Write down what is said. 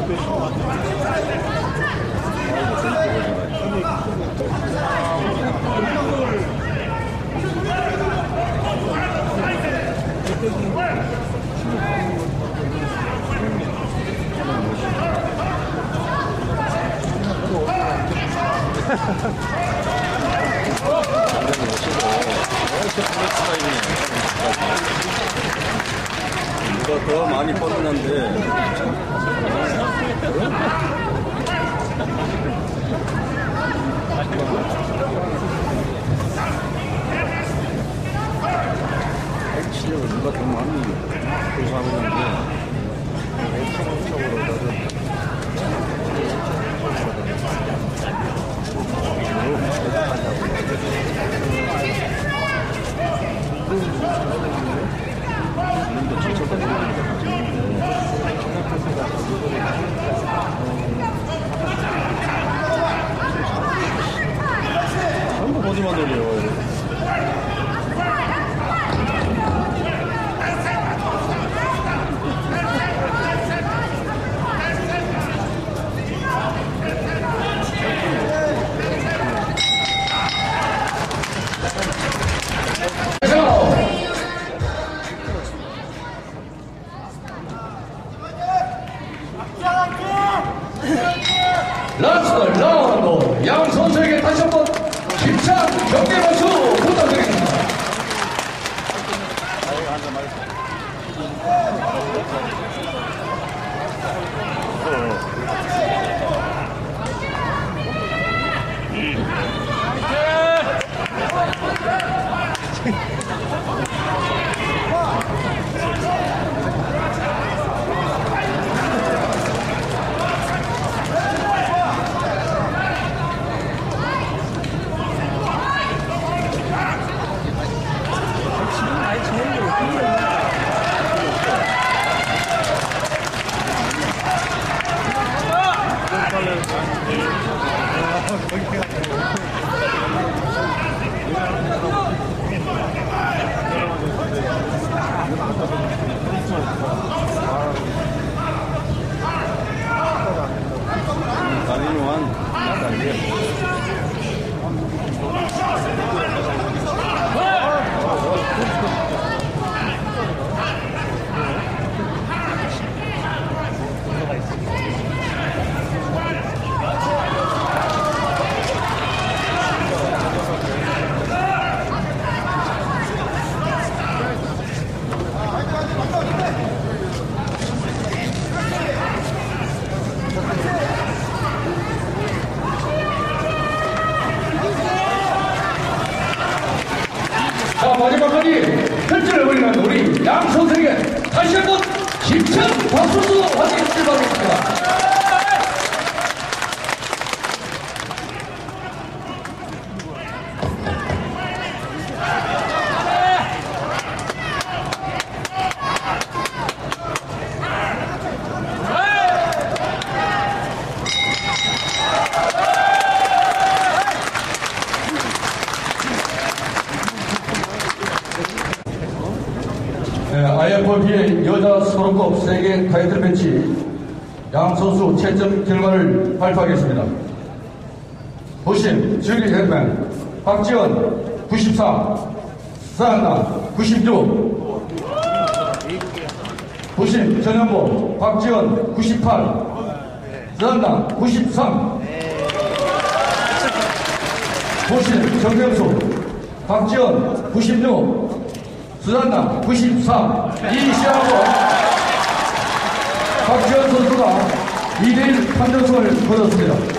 누가 더 많이 뻗는데 실력을 누가 더 많이 조사하고 있는데 전부 보지만 돌려. 라스트 라운드 양 선수에게 다시 한번 힘찬 경기 박수 부탁드립니다. 자, 마지막까지 펼치를 벌이는 우리 양 선수에게 다시 한번 힘찬 박수도 하시길 바라겠습니다. IFBB의 여자 서로급 세계 타이틀 매치 양 선수 채점 결과를 발표하겠습니다. 보심 주리 헤드맨 박지원 94, 서한나 96, 보심 전현보 박지원 98, 서한나 93, 보심 정경수 박지원 96, 수잔나 93. 이 시합으로 박지원 선수가 2대1 판정승을 거뒀습니다.